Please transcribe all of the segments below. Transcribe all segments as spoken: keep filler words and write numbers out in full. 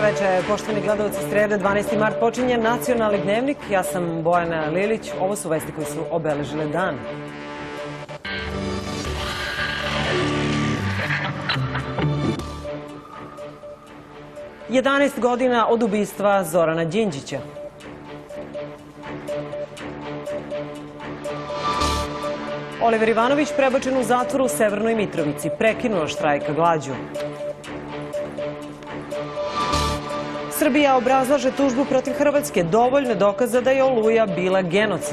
veče, poštovani gledalci, srede, dvanaesti mart, počinje Nacionalni dnevnik. Ja sam Bojana Lilić. Ovo su vesti koji su obeležile dan. jedanaest godina od ubistva Zorana Đinđića. Oliver Ivanović prebačen u zatvor u Severnoj Mitrovici, prekinuo štrajk glađu. Srbija obrazlaže tužbu protiv Hrvatske, dovoljno dokaza da je Oluja bila genocid.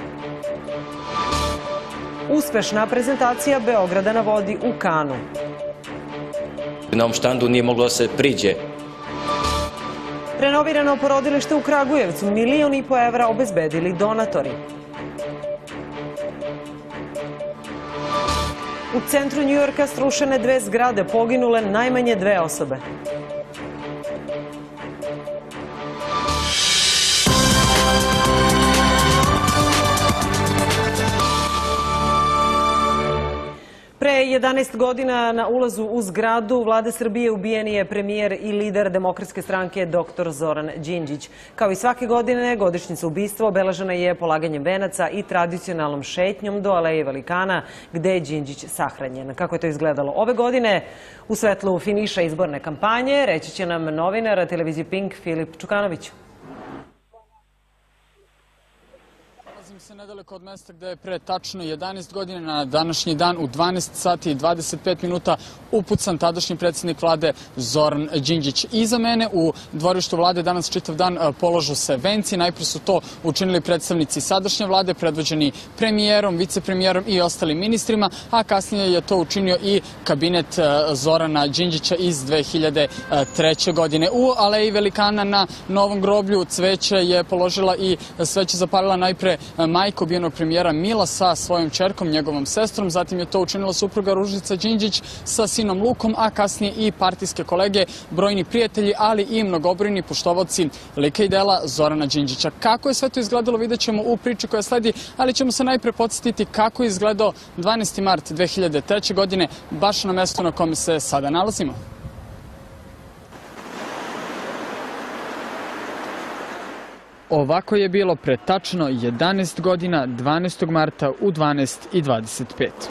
Uspešna prezentacija Beograda na vodi u Kanu. Na ovom štandu nije moglo se priđe. Renovirano porodilište u Kragujevcu, milion i po evra obezbedili donatori. U centru Njujorka srušene dve zgrade, poginule najmanje dve osobe. Pre jedanaest godina na ulazu u zgradu Vlade Srbije ubijen je premijer i lider Demokratske stranke doktor Zoran Đinđić. Kao i svake godine, godišnjica ubistva obeležena je polaganjem venaca i tradicionalnom šetnjom do Aleje Velikana, gde je Đinđić sahranjen. Kako je to izgledalo ove godine? U svetlu finiša izborne kampanje reći će nam novinar televizije Pink Filip Čukanović. Nalazim se nedaleko od mesta gde je pre tačno jedanaest godina na današnji dan u dvanaest sati i dvadeset pet minuta upucan tadašnji predsjednik vlade Zoran Đinđić. Iza mene u dvorištu vlade danas čitav dan polažu se venci. Najprije su to učinili predstavnici sadašnje vlade, predvođeni premijerom, vicepremijerom i ostalim ministrima, a kasnije je to učinio i kabinet Zorana Đinđića iz dve hiljade treće. godine. U Aleji Velikana na Novom groblju cveće je položila i sveće zapalila najpre majka ubijenog premijera Mila sa svojom ćerkom, njegovom sestrom, zatim je to učinila supruga Ružica Đinđić sa sinom Lukom, a kasnije i partijske kolege, brojni prijatelji, ali i mnogobrojni poštovaoci lika i dela Zorana Đinđića. Kako je sve to izgledalo vidjet ćemo u priči koja sledi, ali ćemo se najpre podsjetiti kako je izgledao dvanaesti mart dve hiljade treće. godine, baš na mestu na kome se sada nalazimo. Ovako je bilo pre tačno jedanaest godina, dvanaestog marta u dvanaest i dvadeset pet.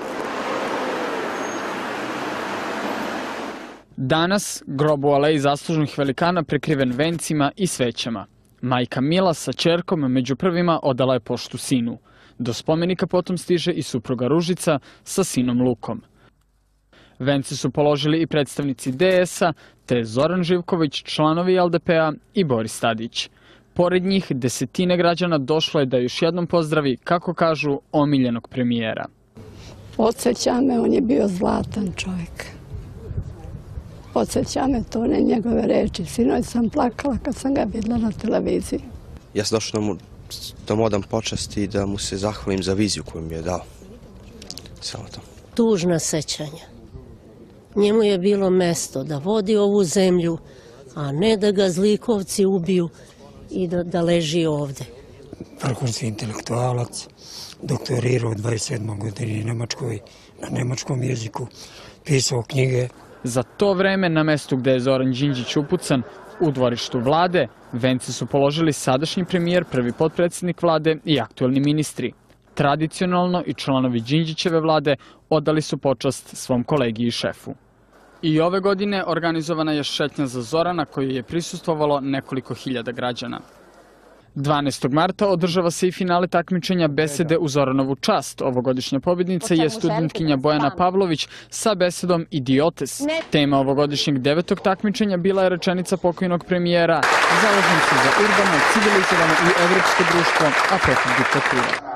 Danas grob u Aleji zaslužnih velikana prekriven vencima i svećama. Majka Mila sa ćerkom među prvima odala je poštu sinu. Do spomenika potom stiže i supruga Ružica sa sinom Lukom. Vence su položili i predstavnici D S-a, te Zoran Živković, članovi L D P-a i Boris Tadić. Pored njih, desetine građana došlo je da još jednom pozdravi, kako kažu, omiljenog premijera. Podsjeća me, on je bio zlatan čovjek. Podsjeća me to, ne njegove reči. Sinoć sam plakala kad sam ga vidjela na televiziji. Ja sam došao da mu, da mu odam počast i da mu se zahvalim za viziju koju mi je dao. Samo to. Tužna sećanja. Njemu je bilo mesto da vodi ovu zemlju, a ne da ga zlikovci ubiju i da, da leži ovde. Vrhunski intelektualac, doktorirao u dvadeset sedmoj godini Nemačkoj, na nemačkom jeziku, pisao knjige. Za to vreme na mestu gde je Zoran Đinđić upucan, u dvorištu vlade, vence su položili sadašnji premijer, prvi potpredsjednik vlade i aktuelni ministri. Tradicionalno i članovi Đinđićeve vlade odali su počast svom kolegi i šefu. I ove godine organizovana je šetnja za Zorana kojoj je prisustvovalo nekoliko hiljada građana. dvanaestog marta održava se i finale takmičenja besede u Zoranovu čast. Ovogodišnja pobjednica je studentkinja Bojana Pavlović sa besedom Idiotes. Tema ovogodišnjeg devetog takmičenja bila je rečenica pokojnog premijera: zalažem se za urbano, civilizovano i evropsko društvo, a protiv diktature.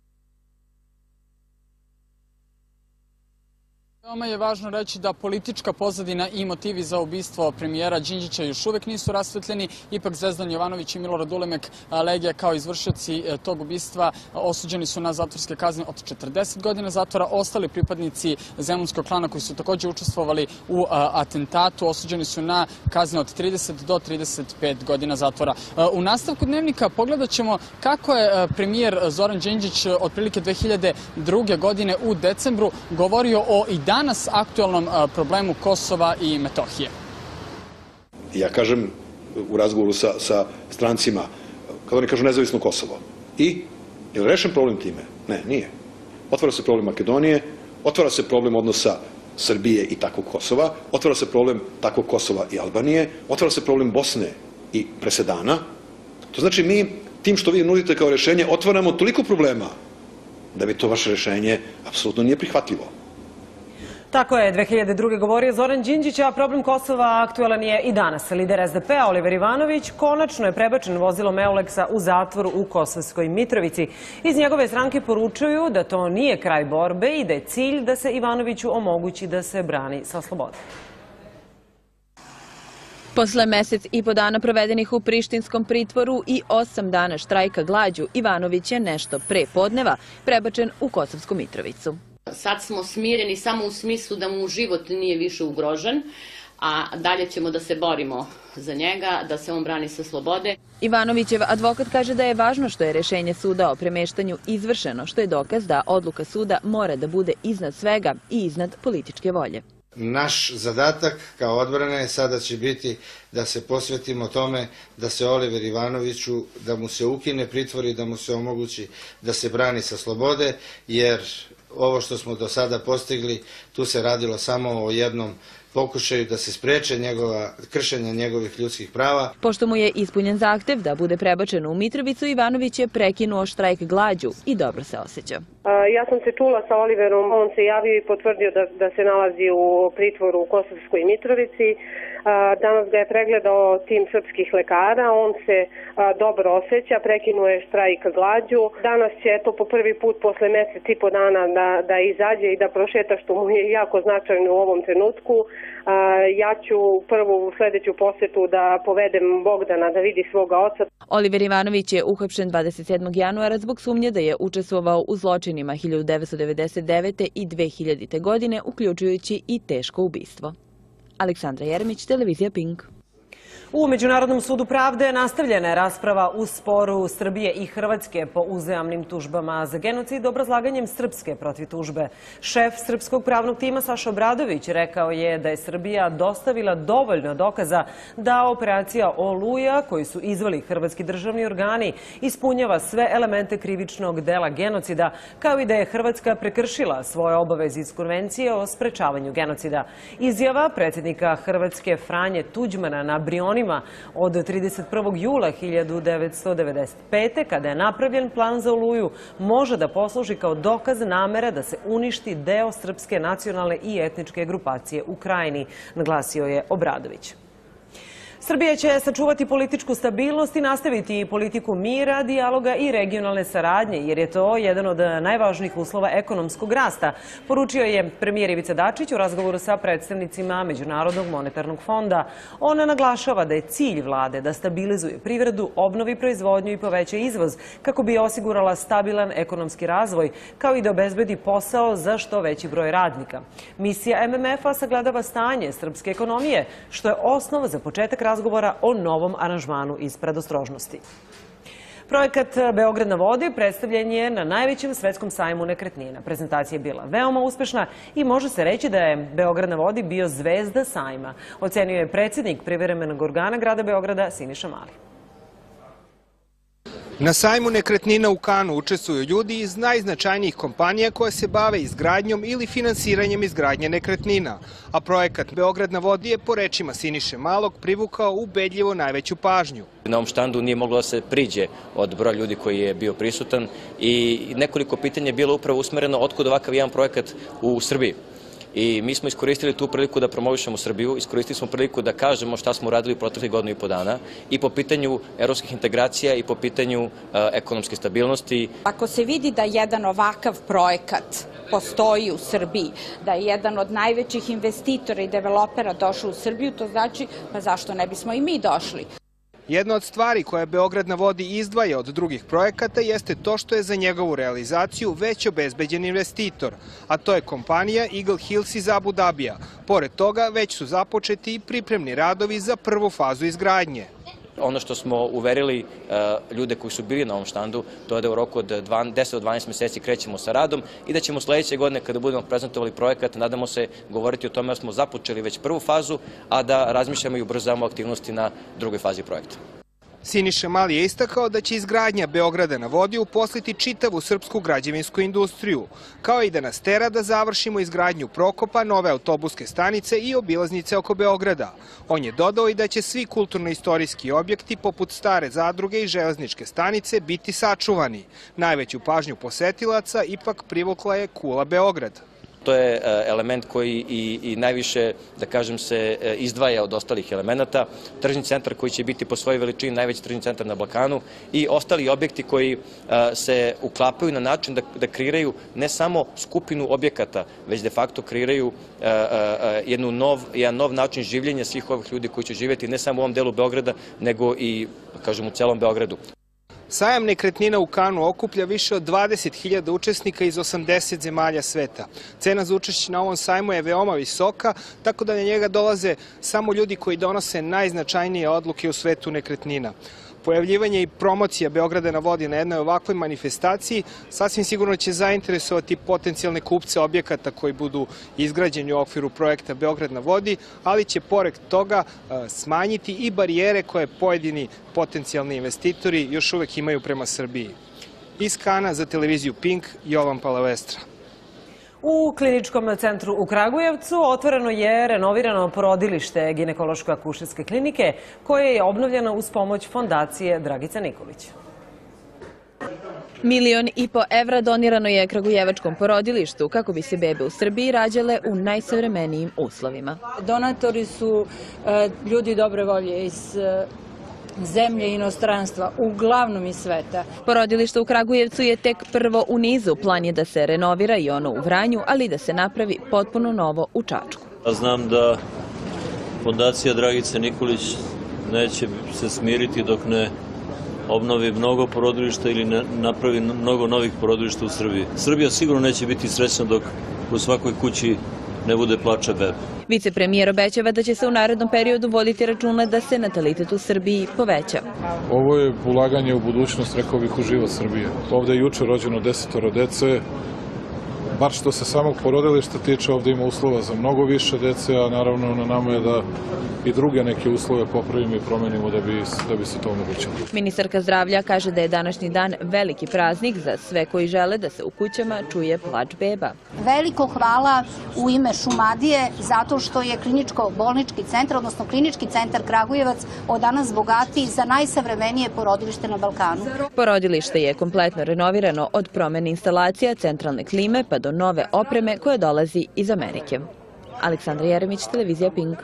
Veoma je važno reći da politička pozadina i motivi za ubistvo premijera Đinđića još uvek nisu rasvetljeni. Ipak Zvezdan Jovanović i Milorad Ulemek Legija kao izvršioci tog ubistva osuđeni su na zatvorske kazne od četrdeset godina zatvora. Ostali pripadnici zemunskog klana koji su također učestvovali u atentatu osuđeni su na kazne od trideset do trideset pet godina zatvora. U nastavku dnevnika pogledat ćemo kako je premijer Zoran Đinđić otprilike dve hiljade druge. godine u decembru govorio o i danas aktualnom problemu Kosova i Metohije. Ja kažem u razgovoru sa, sa strancima, kada oni kažu nezavisno Kosovo. I, je li rešen problem time? Ne, nije. Otvara se problem Makedonije, otvara se problem odnosa Srbije i takvog Kosova, otvara se problem takvog Kosova i Albanije, otvara se problem Bosne i presedana. To znači mi, tim što vi nudite kao rešenje, otvaramo toliko problema da bi to vaše rešenje apsolutno nije prihvatljivo. Tako je dve hiljade druge. govorio Zoran Đinđić, a problem Kosova aktuelan je i danas. Lider S D P-a Oliver Ivanović konačno je prebačen vozilom Euleksa u zatvor u Kosovskoj Mitrovici. Iz njegove stranke poručuju da to nije kraj borbe i da je cilj da se Ivanoviću omogući da se brani sa slobode. Posle mesec i po dana provedenih u prištinskom pritvoru i osam dana štrajka glađu, Ivanović je nešto pre podneva prebačen u Kosovsku Mitrovicu. Sad smo smireni samo u smislu da mu život nije više ugrožen, a dalje ćemo da se borimo za njega, da se on brani sa slobode. Ivanovićev advokat kaže da je važno što je rešenje suda o premeštanju izvršeno, što je dokaz da odluka suda mora da bude iznad svega i iznad političke volje. Naš zadatak kao odbrane sada će biti da se posvetimo tome da se Oliver Ivanoviću, da mu se ukine pritvor i da mu se omogući da se brani sa slobode, jer ovo što smo do sada postigli, tu se radilo samo o jednom pokušaju da se spreče njegova, kršenja njegovih ljudskih prava. Pošto mu je ispunjen zahtev da bude prebačen u Mitrovicu, Ivanović je prekinuo štrajk glađu i dobro se osjeća. Ja sam se čula sa Oliverom, on se javio i potvrdio da, da se nalazi u pritvoru u Kosovskoj Mitrovici. Danas ga je pregledao tim srpskih lekara, on se dobro osjeća, prekinuo je štrajk glađu. Danas će eto po prvi put posle mesec i po dana da, da izađe i da prošeta, što mu je jako značajno u ovom trenutku. Ja ću prvu sledeću posetu da povedem Bogdana da vidi svoga oca. Oliver Ivanović je uhapšen dvadeset sedmog januara zbog sumnje da je učestvovao u zločinima hiljadu devetsto devedeset devete. i dve hiljadite. godine, uključujući i teško ubistvo. Aleksandra Jeremić, televizija Pink. U Međunarodnom sudu pravde nastavljena je rasprava u sporu Srbije i Hrvatske po uzajamnim tužbama za genocid obrazlaganjem Srpske protiv tužbe. Šef Srpskog pravnog tima Saša Obradović rekao je da je Srbija dostavila dovoljno dokaza da operacija Oluja, koju su izveli hrvatski državni organi, ispunjava sve elemente krivičnog dela genocida, kao i da je Hrvatska prekršila svoje obaveze iz Konvencije o sprečavanju genocida. Izjava predsjednika Hrvatske Franje Tuđmana na Brioni od trideset prvog jula hiljadu devetsto devedeset pete. kada je napravljen plan za Oluju, može da posluži kao dokaz namere da se uništi deo srpske nacionalne i etničke grupacije u Krajini, naglasio je Obradović. Srbija će sačuvati političku stabilnost i nastaviti politiku mira, dijaloga i regionalne saradnje, jer je to jedan od najvažnijih uslova ekonomskog rasta, poručio je premijer Ivica Dačić u razgovoru sa predstavnicima Međunarodnog monetarnog fonda. Ona naglašava da je cilj vlade da stabilizuje privredu, obnovi proizvodnju i poveća izvoz, kako bi osigurala stabilan ekonomski razvoj, kao i da obezbedi posao za što veći broj radnika. Misija M M F-a sagledava stanje srpske ekonomije, što je osnov za početak razgovora o novom aranžmanu iz predostrožnosti. Projekat Beograd na vodi predstavljen je na najvećem svetskom sajmu nekretnina. Prezentacija je bila veoma uspešna i može se reći da je Beograd na vodi bio zvezda sajma, ocenio je predsjednik privremenog organa grada Beograda Siniša Mali. Na sajmu nekretnina u Kanu učestvuju ljudi iz najznačajnijih kompanija koje se bave izgradnjom ili finansiranjem izgradnje nekretnina, a projekat Beograd na vodi je po rečima Siniše Malog privukao ubedljivo najveću pažnju. Na ovom štandu nije moglo da se priđe od broja ljudi koji je bio prisutan i nekoliko pitanja je bilo upravo usmereno otkud ovakav jedan projekat u Srbiji. I mi smo iskoristili tu priliku da promovišemo Srbiju, iskoristili smo priliku da kažemo šta smo uradili u proteklih godinu i po dana i po pitanju evropskih integracija i po pitanju ekonomske stabilnosti. Ako se vidi da jedan ovakav projekat postoji u Srbiji, da je jedan od najvećih investitora i developera došao u Srbiju, to znači pa zašto ne bismo i mi došli. Jedna od stvari koje Beograd na vodi izdvaja od drugih projekata jeste to što je za njegovu realizaciju već obezbeđen investitor, a to je kompanija Eagle Hills iz Abu Dabija. Pored toga, već su započeti i pripremni radovi za prvu fazu izgradnje. Ono što smo uverili ljude koji su bili na ovom štandu, to je da u roku od deset do dvanaest meseci krećemo sa radom i da ćemo sledeće godine, kada budemo prezentovali projekat, nadamo se govoriti o tome da smo započeli već prvu fazu, a da razmišljamo i ubrzamo aktivnosti na drugoj fazi projekta. Siniša Mali je istakao da će izgradnja Beograda na vodi uposliti čitavu srpsku građevinsku industriju, kao i da nas tera da završimo izgradnju Prokopa, nove autobuske stanice i obilaznice oko Beograda. On je dodao i da će svi kulturno-istorijski objekti poput stare zadruge i železničke stanice biti sačuvani. Najveću pažnju posetilaca ipak privukla je Kula Beograd. To je element koji i najviše, da kažem, se izdvaja od ostalih elemenata. Tržni centar koji će biti po svojoj veličini najveći tržni centar na Balkanu i ostali objekti koji se uklapaju na način da kreiraju ne samo skupinu objekata, već de facto kreiraju jedan nov način življenja svih ovih ljudi koji će živjeti ne samo u ovom delu Beograda, nego i, kažem, u celom Beogradu. Sajam nekretnina u Kanu okuplja više od dvadeset hiljada učesnika iz osamdeset zemalja sveta. Cena za učešće na ovom sajmu je veoma visoka, tako da na njega dolaze samo ljudi koji donose najznačajnije odluke u svetu nekretnina. Pojavljivanje i promocija Beograda na vodi na jednoj ovakvoj manifestaciji sasvim sigurno će zainteresovati potencijalne kupce objekata koji budu izgrađeni u okviru projekta Beograd na vodi, ali će pored toga smanjiti i barijere koje pojedini potencijalni investitori još uvek imaju prema Srbiji. Iz Kana za televiziju Pink, Jovan Palavestra. U kliničkom centru u Kragujevcu otvoreno je renovirano porodilište ginekološko-akušerske klinike koje je obnovljeno uz pomoć fondacije Dragica Nikolić. Milion i po evra donirano je kragujevačkom porodilištu kako bi se bebe u Srbiji rađale u najsavremenijim uslovima. Donatori su ljudi dobre volje iz zemlje i inostranstva, uglavnom iz sveta. Porodilište u Kragujevcu je tek prvo u nizu. Plan je da se renovira i ono u Vranju, ali i da se napravi potpuno novo u Čačku. Znam da fondacija Dragice Nikolić neće se smiriti dok ne obnovi mnogo porodilišta ili ne napravi mnogo novih porodilišta u Srbiji. Srbija sigurno neće biti srećna dok u svakoj kući ne bude plača bebe. Vicepremijer obećava da će se u narednom periodu voditi računa da se natalitet u Srbiji poveća. Ovo je ulaganje u budućnost, rekao bih, u život Srbije. Ovde je juče rođeno desetoro dece. Bar što se samog porodilišta tiče, ovde ima uslova za mnogo više dece, a naravno na nama je da i druge neke uslove popravimo i promenimo da bi se to omogućilo. Ministarka zdravlja kaže da je današnji dan veliki praznik za sve koji žele da se u kućama čuje plač beba. Veliko hvala u ime Šumadije zato što je kliničko-bolnički centar, odnosno klinički centar Kragujevac od danas bogatiji za najsavremenije porodilište na Balkanu. Porodilište je kompletno renovirano od promene instalacija, centralne klime pa do nove opreme koja dolazi iz Amerike. Aleksandra Jeremić, televizija Pink.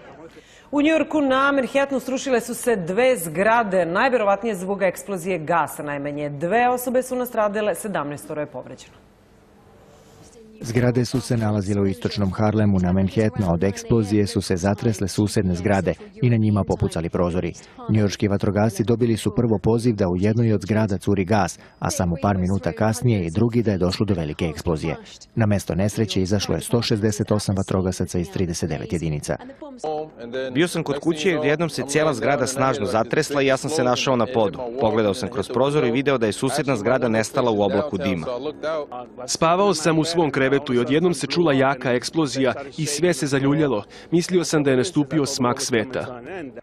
U Njujorku na Manhattanu srušile su se dve zgrade, najverovatnije zbog eksplozije gasa. Najmanje dve osobe su nastradale, sedamnaestoro je povređeno. Zgrade su se nalazile u istočnom Harlemu na Manhattanu, a od eksplozije su se zatresle susedne zgrade i na njima popucali prozori. Njujorški vatrogasci dobili su prvo poziv da u jednoj od zgrada curi gas, a samo par minuta kasnije i drugi da je došlo do velike eksplozije. Na mesto nesreće izašlo je sto šezdeset osam vatrogasaca iz trideset devet jedinica. Bio sam kod kuće i odjednom se cijela zgrada snažno zatresla i ja sam se našao na podu. Pogledao sam kroz prozor i video da je susedna zgrada nestala u oblaku dima. Spavao sam u svom krevetu i odjednom se čula jaka eksplozija i sve se zaljuljalo. Mislio sam da je nastupio smak sveta.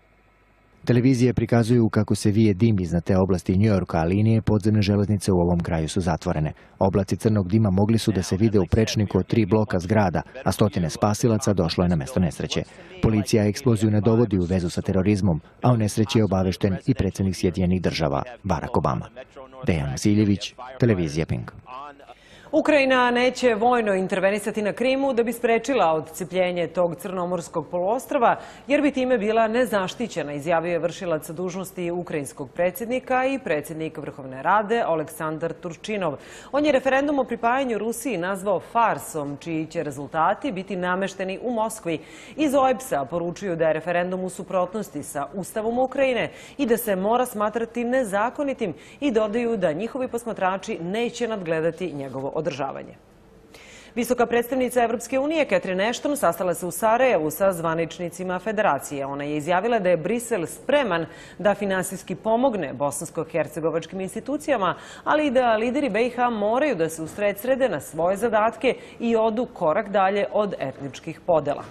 Televizije prikazuju kako se vije dim iznad te oblasti Njujorka, a linije podzemne železnice u ovom kraju su zatvorene. Oblaci crnog dima mogli su da se vide u prečniku od tri bloka zgrada, a stotine spasilaca došlo je na mesto nesreće. Policija eksploziju ne dovodi u vezu sa terorizmom, a o nesreći je obavešten i predsjednik Sjedinjenih država Barack Obama. Dejan Vasiljević, televizija Pink. Ukrajina neće vojno intervenisati na Krimu da bi sprečila odcepljenje tog crnomorskog poluostrva, jer bi time bila nezaštićena, izjavio je vršilac dužnosti ukrajinskog predsjednika i predsjednik Vrhovne rade Oleksandar Turčinov. On je referendum o pripajanju Rusiji nazvao farsom, čiji će rezultati biti namešteni u Moskvi. Iz O E B S-a poručuju da je referendum u suprotnosti sa Ustavom Ukrajine i da se mora smatrati nezakonitim i dodaju da njihovi posmatrači neće nadgledati njegovo održavanje. Visoka predstavnica Evropske unije Catherine Ashton sastala se u Sarajevu sa zvaničnicima Federacije. Ona je izjavila da je Brisel spreman da finansijski pomogne bosansko-hercegovačkim institucijama, ali i da lideri B i H moraju da se usredsrede na svoje zadatke i odu korak dalje od etničkih podela.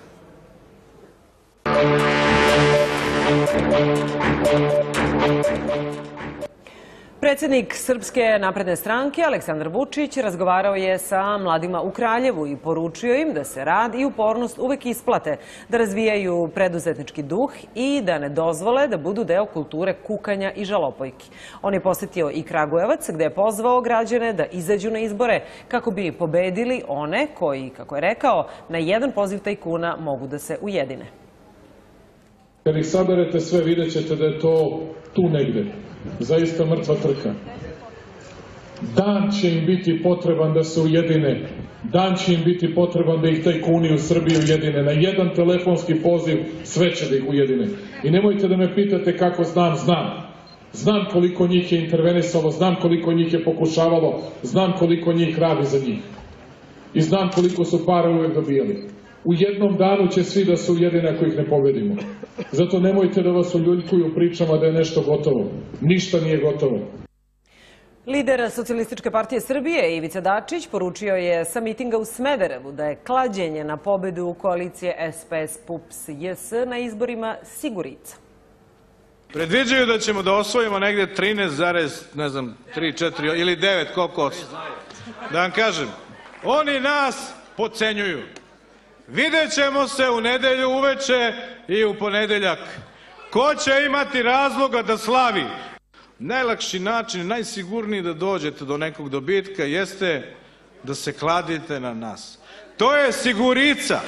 Predsjednik Srpske napredne stranke Aleksandar Vučić razgovarao je sa mladima u Kraljevu i poručio im da se rad i upornost uvek isplate, da razvijaju preduzetnički duh i da ne dozvole da budu deo kulture kukanja i žalopojki. On je posjetio i Kragujevac, gde je pozvao građane da izađu na izbore kako bi pobedili one koji, kako je rekao, na jedan poziv tajkuna mogu da se ujedine. Kad ih saberete sve, vidjet ćete da je to tu negde. Zaista mrtva trka. Dan će im biti potreban da se ujedine. Dan će im biti potreban da ih tajkuni u Srbiji ujedine. Na jedan telefonski poziv sve će da ih ujedine. I nemojte da me pitate kako znam, znam. Znam koliko njih je intervenisalo, znam koliko njih je pokušavalo, znam koliko njih radi za njih. I znam koliko su para uvek dobijali. U jednom danu će svi da se ujedine ako ih ne pobedimo. Zato nemojte da vas uljuljkuju pričama da je nešto gotovo. Ništa nije gotovo. Lider Socijalističke partije Srbije Ivica Dačić poručio je sa mitinga u Smederevu da je klađenje na pobedu koalicije S P S P U P S J S na izborima sigurica. Predviđaju da ćemo da osvojimo negde trinaest zarez tri četiri ili devet, koliko? Da vam kažem, oni nas podcenjuju. Vidjet ćemo se u nedelju uveče i u ponedeljak. Ko će imati razloga da slavi? Najlakši način, najsigurniji da dođete do nekog dobitka jeste da se kladite na nas. To je sigurica.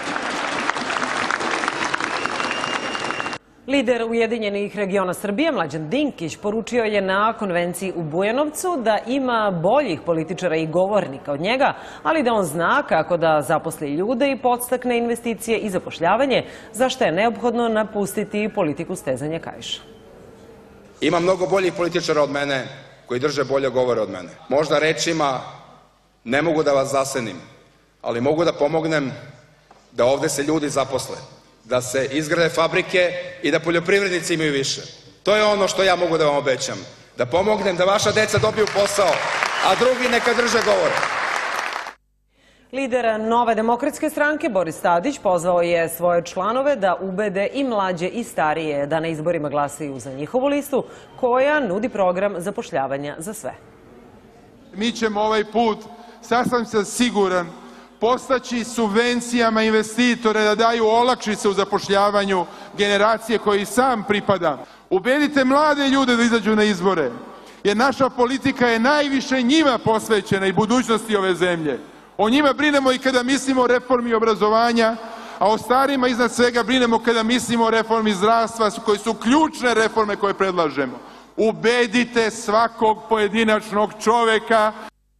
Lider Ujedinjenih regiona Srbije, Mlađan Dinkić, poručio je na konvenciji u Bujanovcu da ima boljih političara i govornika od njega, ali da on zna kako da zaposli ljude i podstakne investicije i zapošljavanje, za što je neophodno napustiti politiku stezanja kaiša. Ima mnogo boljih političara od mene koji drže bolje govore od mene. Možda rečima ne mogu da vas zasenim, ali mogu da pomognem da ovde se ljudi zaposle, da se izgrade fabrike i da poljoprivrednici imaju više. To je ono što ja mogu da vam obećam. Da pomognem da vaša deca dobiju posao, a drugi neka drže govore. Lider Nove demokratske stranke Boris Tadić pozvao je svoje članove da ubede i mlađe i starije da na izborima glasaju za njihovu listu koja nudi program zapošljavanja za sve. Mi ćemo ovaj put, sasvim sam siguran, postaći subvencijama investitore da daju olakšice u zapošljavanju generacije koji sam pripada. Ubedite mlade ljude da izađu na izbore, jer naša politika je najviše njima posvećena i budućnosti ove zemlje. O njima brinemo i kada mislimo o reformi obrazovanja, a o starima iznad svega brinemo kada mislimo o reformi zdravstva, koje su ključne reforme koje predlažemo. Ubedite svakog pojedinačnog čoveka.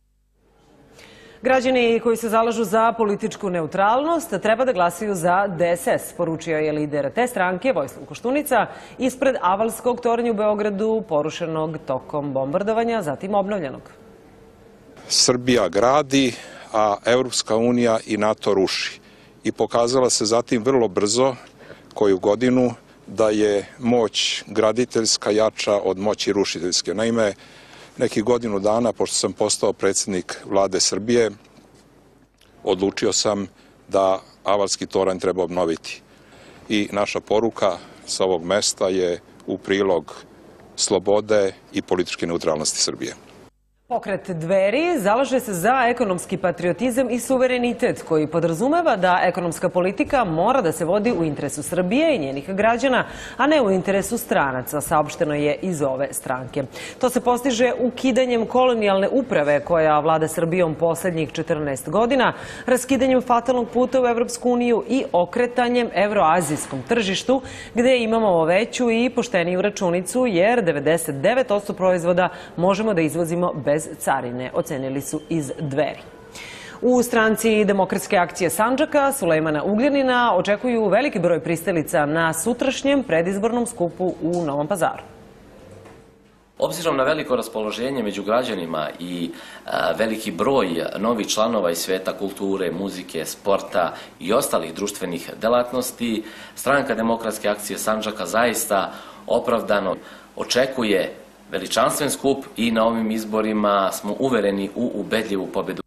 Građani koji se zalažu za političku neutralnost treba da glasaju za D S S, poručio je lider te stranke Vojislav Koštunica ispred Avalskog tornja u Beogradu, porušenog tokom bombardovanja, zatim obnovljenog. Srbija gradi, a Evropska unija i NATO ruši. I pokazala se zatim vrlo brzo, koju godinu, da je moć graditeljska jača od moći rušiteljske. Naime, nekih godinu dana, pošto sam postao predsjednik vlade Srbije, odlučio sam da Avalski toranj treba obnoviti. I naša poruka sa ovog mesta je u prilog slobode i političke neutralnosti Srbije. Pokret Dveri zalaže se za ekonomski patriotizam i suverenitet koji podrazumeva da ekonomska politika mora da se vodi u interesu Srbije i njenih građana, a ne u interesu stranaca, saopšteno je iz ove stranke. To se postiže ukidanjem kolonijalne uprave koja vlada Srbijom poslednjih četrnaest godina, raskidanjem fatalnog puta u Evropsku uniju i okretanjem evroazijskom tržištu, gde imamo veću i pošteniju računicu, jer devedeset devet posto proizvoda možemo da izvozimo bez carine, ocenili su iz Dveri. U stranci Demokratske akcije Sandžaka Sulejmana Ugljanina očekuju veliki broj pristalica na sutrašnjem predizbornom skupu u Novom Pazaru. Obzirom na veliko raspoloženje među građanima i veliki broj novih članova iz sveta kulture, muzike, sporta i ostalih društvenih delatnosti, Stranka demokratske akcije Sandžaka zaista opravdano očekuje veličanstven skup i na ovim izborima smo uvereni u ubedljivu pobedu.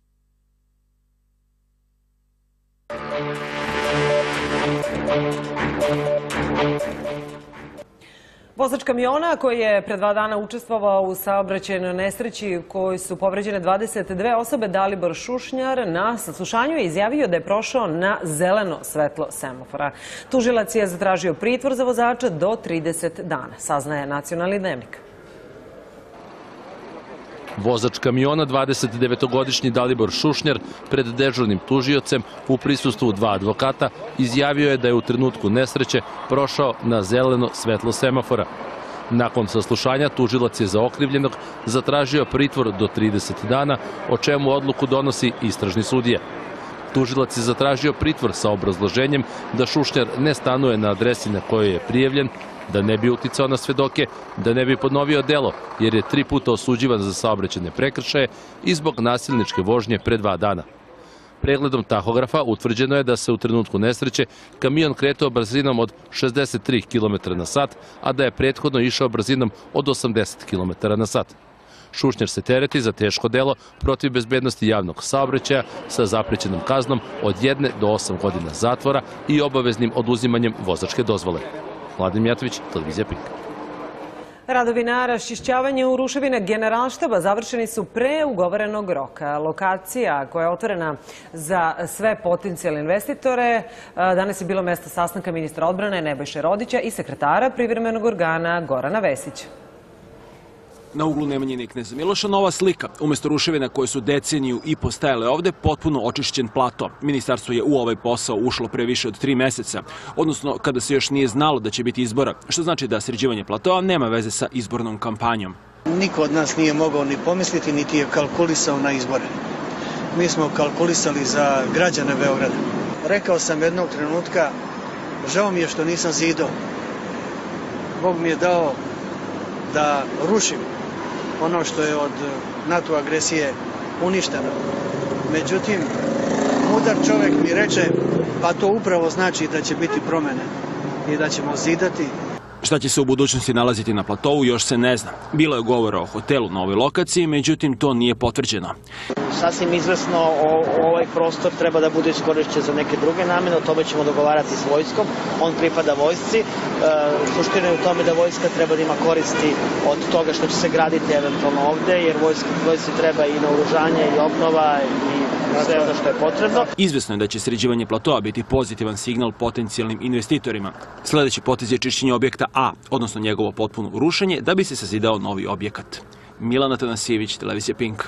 Vozač kamiona koji je pre dva dana učestvovao u saobraćajnoj nesreći u kojoj su povređene dvadeset dve osobe, Dalibor Šušnjar, na saslušanju je izjavio da je prošao na zeleno svetlo semafora. Tužilac je zatražio pritvor za vozača do trideset dana, saznaje Nacionalni dnevnik. Vozač kamiona, dvadesetdevetogodišnji Dalibor Šušnjar, pred dežurnim tužiocem u prisustvu dva advokata izjavio je da je u trenutku nesreće prošao na zeleno svetlo semafora. Nakon saslušanja tužilac je za okrivljenog zatražio pritvor do trideset dana, o čemu odluku donosi istražni sudija. Tužilac je zatražio pritvor sa obrazloženjem da Šušnjar ne stanuje na adresi na kojoj je prijavljen, da ne bi uticao na svedoke, da ne bi podnovio delo, jer je tri puta osuđivan za saobraćajne prekršaje i zbog nasilničke vožnje pre dva dana. Pregledom tahografa utvrđeno je da se u trenutku nesreće kamion kretao brzinom od šezdeset tri kilometra na sat, a da je prethodno išao brzinom od osamdeset kilometara na sat. Šušnjar se tereti za teško delo protiv bezbednosti javnog saobraćaja sa zaprećenom kaznom od jedne do osam godina zatvora i obaveznim oduzimanjem vozačke dozvole. Mladen Mijatović, televizija Pink. Radovi na raščišćavanju ruševina Generalštaba završeni su pre ugovorenog roka. Lokacija koja je otvorena za sve potencijalne investitore danas je bilo mesto sastanka ministra odbrane Nebojše Rodića i sekretara privremenog organa Gorana Vesića. Na uglu Nemanjine i Kneza Miloša nova slika. Umesto ruševina koje su deceniju i postajale ovde, potpuno očišćen plato. Ministarstvo je u ovaj posao ušlo pre više od tri meseca, odnosno kada se još nije znalo da će biti izbora, što znači da sređivanje platoa nema veze sa izbornom kampanjom. Niko od nas nije mogao ni pomisliti, niti je kalkulisao na izbore. Mi smo kalkulisali za građane Beograda. Rekao sam jednog trenutka, žao mi je što nisam zidao. Bog mi je dao da rušim ono što je od NATO agresije uništeno. Međutim, mudar čovjek mi reče, pa to upravo znači da će biti promjene i da ćemo zidati. Šta će se u budućnosti nalaziti na platovu još se ne zna. Bilo je govora o hotelu na ovoj lokaciji, međutim to nije potvrđeno. Sasvim izvesno ovaj prostor treba da bude iskorišćen za neke druge namene, o tome ćemo dogovarati s vojskom, on pripada vojsci. Suština je u tome da vojska treba da ima koristi od toga što će se graditi eventualno ovde, jer vojsci treba i naoružanje i obnova i sve ono što je potrebno. Izvesno je da će sređivanje platoa biti pozitivan signal potencijalnim investitorima. Sledeći potez je čišćenje objekta A, odnosno njegovo potpuno rušenje, da bi se sazidao novi objekat. Milana Tanasijević, televizija Pink.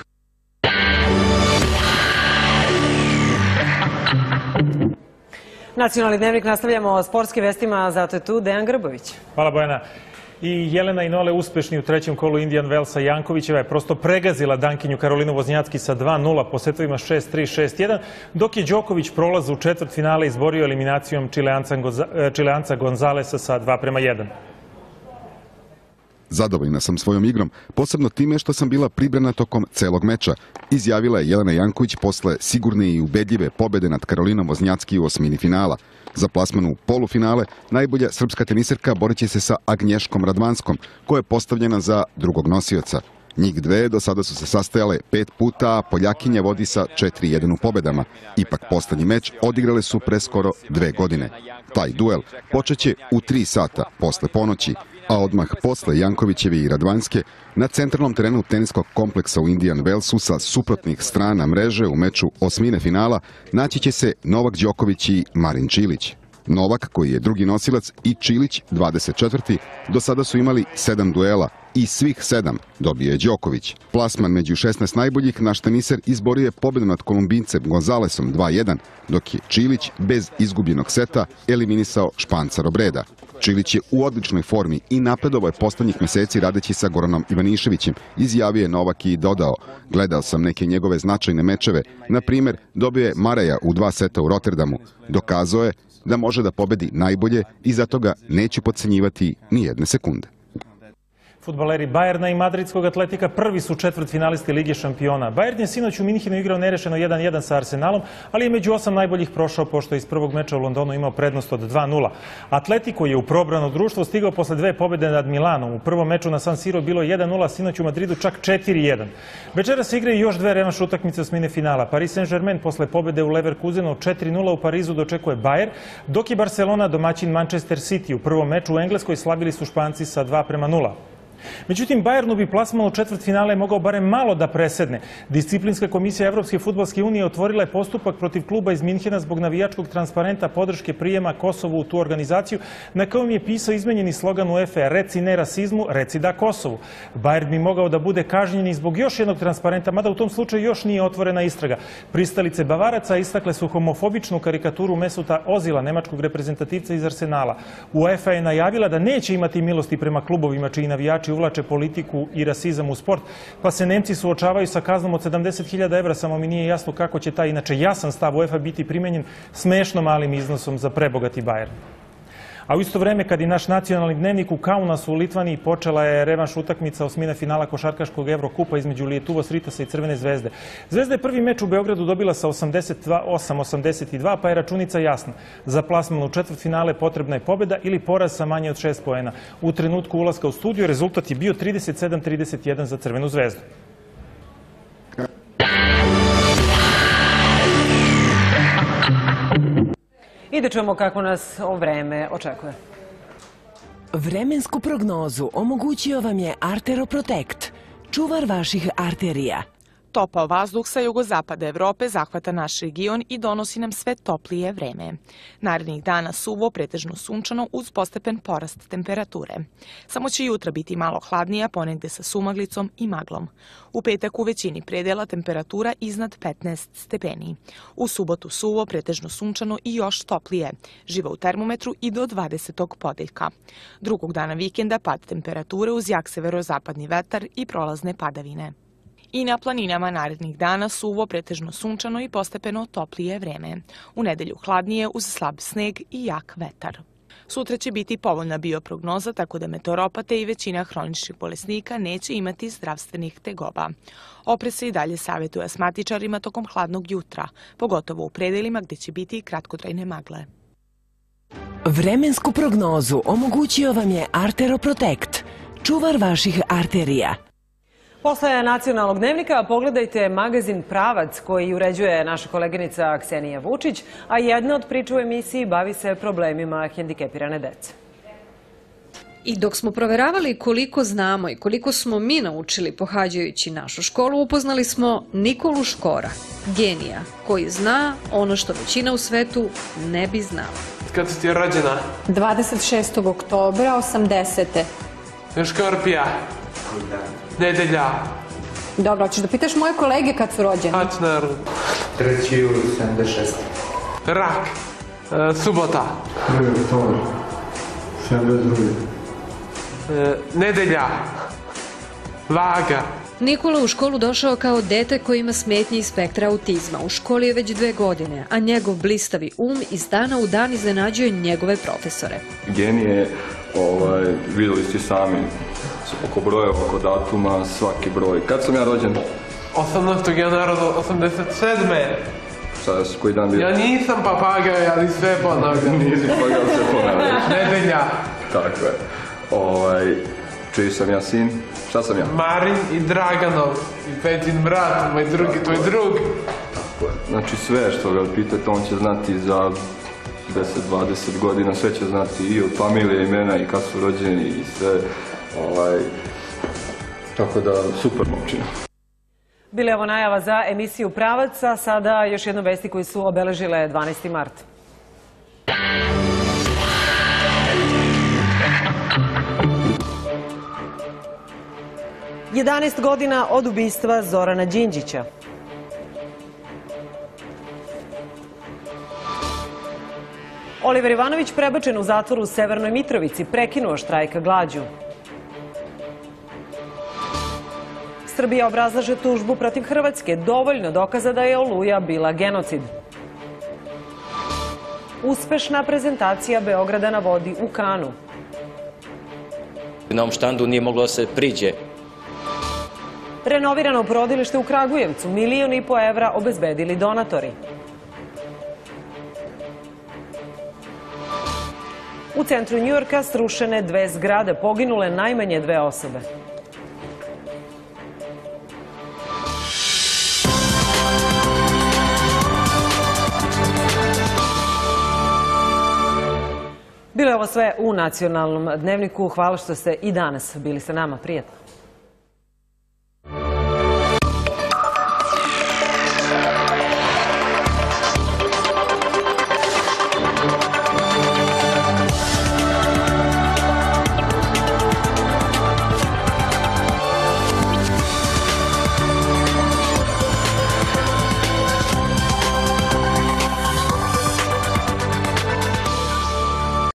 Nacionalni dnevnik nastavljamo sportskim vestima, zato je tu Dejan Grbović. Hvala Bojana. I Jelena i Nole uspešni u trećem kolu Indian Wellsa. Jankovićeva je prosto pregazila Dankinju Karolinu Voznjacki sa dva nula po setovima šest tri šest jedan, dok je Đoković prolaz u četvrt finale izborio eliminacijom Čileanca Gonzalesa sa dva prema jedan. Zadovoljna sam svojom igrom, posebno time što sam bila pribrana tokom celog meča, izjavila je Jelena Janković posle sigurne i ubedljive pobede nad Karolinom Voznjacki u osmini finala. Za plasman u polufinale najbolja srpska teniserka borit će se sa Agnješkom Radvanskom, koja je postavljena za drugog nosioca. Njih dve do sada su se sastajale pet puta, a Poljakinja vodi sa četiri jedan u pobedama. Ipak poslednji meč odigrale su pre skoro dve godine. Taj duel počeće u tri sata posle ponoći, a odmah posle Jankovićeve i Radvanske na centralnom terenu teniskog kompleksa u Indian Wellsu sa suprotnih strana mreže u meču osmine finala naći će se Novak Đoković i Marin Čilić. Novak, koji je drugi nosilac, i Čilić, dvadeset četvrti, do sada su imali sedam duela i svih sedam dobio je Đoković. Plasman među šesnaest najboljih naš teniser izborio je pobedu nad Kolumbincem Gonzalesom dva jedan, dok je Čilić bez izgubljenog seta eliminisao Španca Robreda. Čilić je u odličnoj formi i napredovao je poslednjih meseci radeći sa Goranom Ivaniševićem, izjavio je Novak i dodao: gledao sam neke njegove značajne mečeve, na primer dobio je Maraja u dva seta u Rotterdamu, dokazao je da može da pobedi najbolje i zato ga neću podcenjivati ni jedne sekunde. Fudbaleri Bajerna i madridskog Atletika prvi su četvrtfinalisti Lige šampiona. Bajern je sinoć u Minhenu igrao nerešeno jedan jedan sa Arsenalom, ali je među osam najboljih prošao pošto je iz prvog meča u Londonu imao prednost od dva nula. Atletiko je u probrano društvo stigao posle dve pobjede nad Milanom. U prvom meču na San Siro bilo je jedan nula, sinoć u Madridu čak četiri jedan. Večera se igraju još dve revanš utakmice osmine finala. Paris Saint-Germain posle pobjede u Leverkusenu četiri nula u Parizu dočekuje Bayer, dok je Barcelona domaćin Manchester City. U prvom meču u Engleskoj slavili su Španci sa dva prema nula. Međutim, Bajernu bi plasman u četvrtfinale mogao barem malo da presedne. Disciplinska komisija Evropske fudbalske unije otvorila je postupak protiv kluba iz Minhena zbog navijačkog transparenta podrške prijema Kosovu u tu organizaciju, na kojem je pisao izmenjeni slogan UEFA: reci ne rasizmu, reci da Kosovu. Bajern bi mogao da bude kažnjen i zbog još jednog transparenta, mada u tom slučaju još nije otvorena istraga. Pristalice Bavaraca istakle su homofobičnu karikaturu Mesuta Ozila, nemačkog reprezentativca iz Arsenala. UEFA je najavila da neće imati milosti prema klubovima čiji navijači uvlače politiku i rasizam u sport, pa se Nemci suočavaju sa kaznom od sedamdeset hiljada evra, samo mi nije jasno kako će taj inače jasan stav UEFA biti primenjen smešno malim iznosom za prebogati Bajern. A u isto vreme, kad i naš nacionalni dnevnik u Kaunasu u Litvaniji, počela je revanš utakmica osmine finala košarkaškog Evrokupa između Lietuvos Ritasa i Crvene zvezde. Zvezda je prvi meč u Beogradu dobila sa osamdeset osam osamdeset dva, pa je računica jasna. Za plasman u četvrtfinale potrebna je pobjeda ili poraz sa manje od šest poena. U trenutku ulaska u studiju rezultat je bio trideset sedam trideset jedan za Crvenu zvezdu. I da čujemo kako nas o vreme očekuje. Vremensku prognozu omogućio vam je Artero Protect, čuvar vaših arterija. Topao vazduh sa jugozapada Evrope zahvata naš region i donosi nam sve toplije vreme. Narednih dana suvo, pretežno sunčano uz postepen porast temperature. Samo će jutra biti malo hladnija, ponegde sa sumaglicom i maglom. U petak u većini predela temperatura iznad petnaest stepeni. U subotu suvo, pretežno sunčano i još toplije. Živa u termometru i do dvadesetog podeljka. Drugog dana vikenda pad temperature uz jak severozapadni vetar i prolazne padavine. I na planinama narednih dana suvo, pretežno sunčano i postepeno toplije vreme. U nedelju hladnije uz slab sneg i jak vetar. Sutra će biti povoljna bioprognoza, tako da meteoropate i većina hroničnih bolesnika neće imati zdravstvenih tegoba. Oprez se i dalje savjetuje asmatičarima tokom hladnog jutra, pogotovo u predelima gdje će biti kratkotrajne magle. Vremensku prognozu omogućio vam je Artero Protect, čuvar vaših arterija. Posle nacionalnog dnevnika pogledajte magazin Pravac koji uređuje naša koleginica Ksenija Vučić, a jedna od priča u emisiji bavi se problemima hendikepirane dece. I dok smo proveravali koliko znamo i koliko smo mi naučili pohađajući našu školu, upoznali smo Nikolu Škora, genija, koji zna ono što većina u svetu ne bi znala. Kad si ti rođena? dvadeset šestog oktobra osamdesete. Škorpija. Nedelja. Dobro, hoćeš da pitaš moje kolege kad su rođeni? Hač, naravno. treći juli sedamdeset šeste. Rak. E, subota. prvi oktobar. sedamdeset drugi. E, nedelja. Vaga. Nikola u školu došao kao dete koji ima smetnje iz spektra autizma. U školi je već dve godine, a njegov blistavi um iz dana u dan iznenađuje njegove profesore. Genije, ovaj, vidjeli ste sami, oko broja, oko datuma, svaki broj. Kad sam ja rođen? osamnaestog januara osamdeset sedme. Sada su koji dan bio? Ja nisam papagaj, ali sve ponavljam. Nisi papagaj, ali sve ponavljam. Nedelja. Tako je. Ovaj, čiji sam ja sin? Šta sam ja? Marin i Draganov. I Petin brat, moj drugi, tvoj drug. Tako je. Znači sve što ga pitate, on će znati za deset dvadeset godina, sve će znati i od familije, imena i kad su rođeni i sve. Ovaj, tako da, super momčina. Bile ovo najava za emisiju Pravac, a sada još jedno vesti koji su obeležile dvanaesti mart. jedanaest godina od ubistva Zorana Đinđića. Oliver Ivanović prebačen u zatvor u Severnoj Mitrovici, prekinuo štrajk glađu. Srbija obrazlaže tužbu protiv Hrvatske, dovoljno dokaza da je Oluja bila genocid. Uspešna prezentacija Beograda na vodi u Kanu. Na ovom štandu nije moglo da se priđe. Renovirano porodilište u Kragujevcu, milion i po evra obezbedili donatori. U centru Njujorka srušene dve zgrade, poginule najmanje dve osobe. Bilo je ovo sve u Nacionalnom dnevniku. Hvala što ste i danas bili sa nama. Prijetno.